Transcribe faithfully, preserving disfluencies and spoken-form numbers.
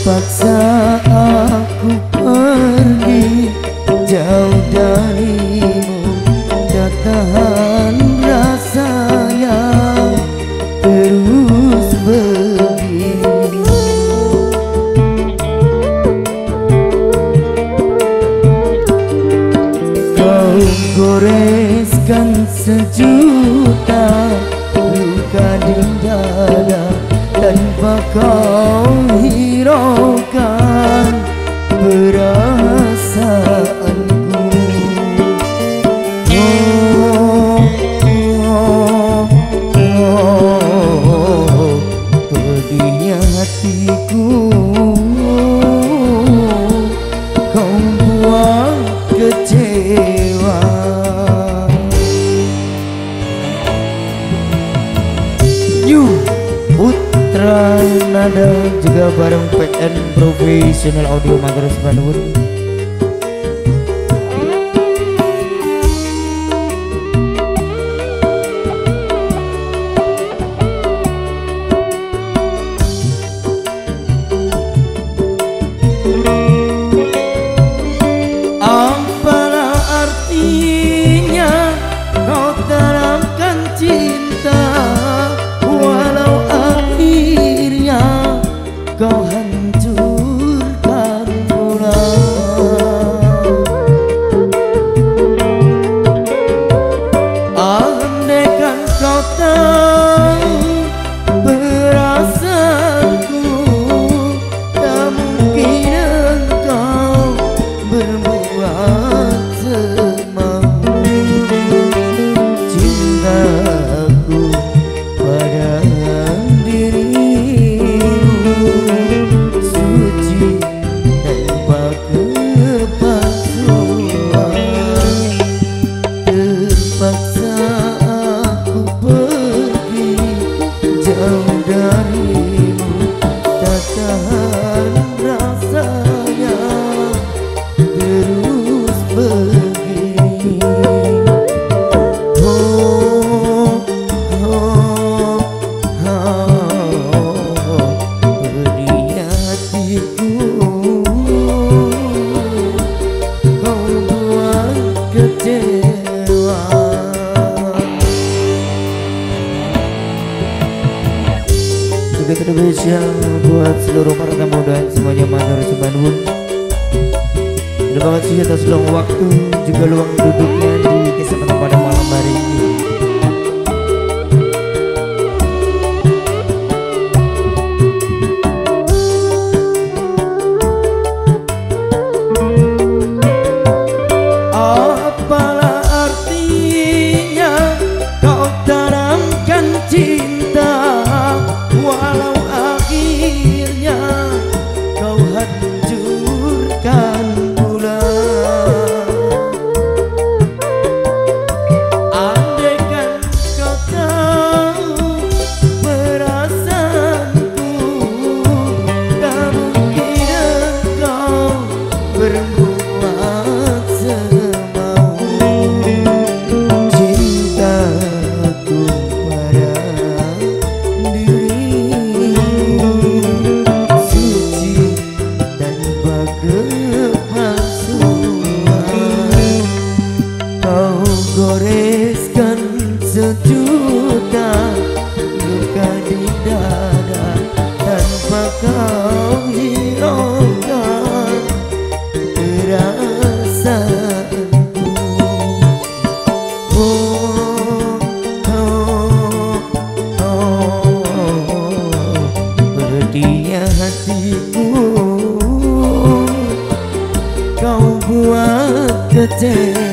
Terpaksa aku pergi jauh darimu, tak tahan rasanya terus begini. Kau goreskan sejuta luka di dada tanpa kau hiraukan perasaanku. Oh, oh, oh, pedihnya hatiku, kau buat kecewa. You Putra Nada juga bareng P N Professional Audio Manggaras Bandung. Apalah artinya kau tanamkan cinta, walau akhirnya kau hancurkan pula. Andaikan kau tahu perasaanku, tak mungkin engkau berbuat semau. Cintaku pada dirimu suci tanpa kepalsuan. Terpaksa aku pergi jauh darimu, tak tahan rasanya terus begini. Oh, oh, oh, pedihnya hatiku, kau buat kecewa. Juga spesial buat seluruh para tamu dan semuanya Manggaras Bandung. Terima kasih atas luang waktu juga luang duduknya di kesempatan pada malam hari ini. Apalah artinya kau tanamkan cinta, walau akhirnya kau hancurkan pula. Andaikan kau tahu perasaanku, tak mungkin engkau berbuat semau. Cintaku pada dirimu suci tanpa kepalsuan. Kau goreskan sejuta luka di dada tanpa kau hiraukan perasaanku. Oh, oh, oh, pedihnya hatiku, kau buat kecewa.